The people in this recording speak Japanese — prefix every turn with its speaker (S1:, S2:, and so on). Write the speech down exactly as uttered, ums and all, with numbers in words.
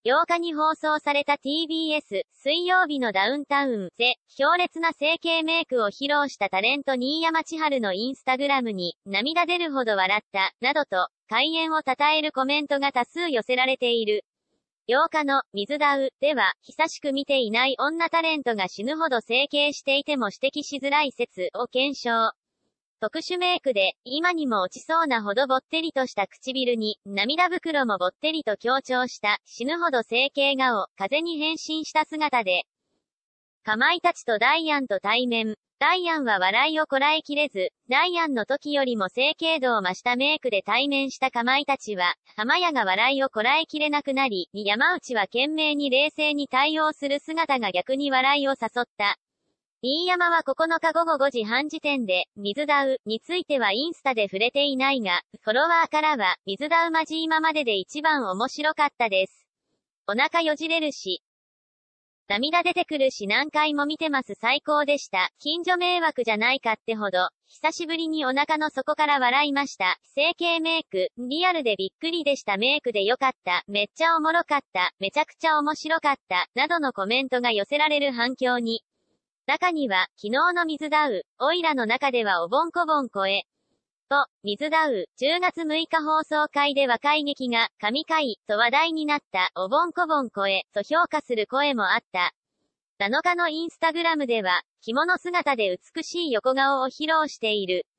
S1: ようかに放送された ティービーエス、水曜日のダウンタウンで、強烈な整形メイクを披露したタレント新山千春のインスタグラムに、涙出るほど笑った、などと、開演を称えるコメントが多数寄せられている。ようかの、水ダウでは、久しく見ていない女タレントが死ぬほど整形していても指摘しづらい説を検証。特殊メイクで、今にも落ちそうなほどぼってりとした唇に、涙袋もぼってりと強調した、死ぬほど整形顔、風に変身した姿で、かまいたちとダイアンと対面。ダイアンは笑いをこらえきれず、ダイアンの時よりも整形度を増したメイクで対面したかまいたちは、浜谷が笑いをこらえきれなくなり、山内は懸命に冷静に対応する姿が逆に笑いを誘った。新山はここのか午後ごじはん時点で、水ダウについてはインスタで触れていないが、フォロワーからは、水ダウマジ今までで一番面白かったです。お腹よじれるし、涙出てくるし何回も見てます最高でした。近所迷惑じゃないかってほど、久しぶりにお腹の底から笑いました。整形メイク、リアルでびっくりでした。メイクでよかった。めっちゃおもろかった。めちゃくちゃ面白かった。などのコメントが寄せられる反響に。中には、昨日の水ダウ、オイラの中ではおぼんこぼん声。と、水ダウ、じゅうがつむいか放送回で若い劇が、神回、と話題になった、おぼんこぼん声、と評価する声もあった。なのかのインスタグラムでは、着物姿で美しい横顔を披露している、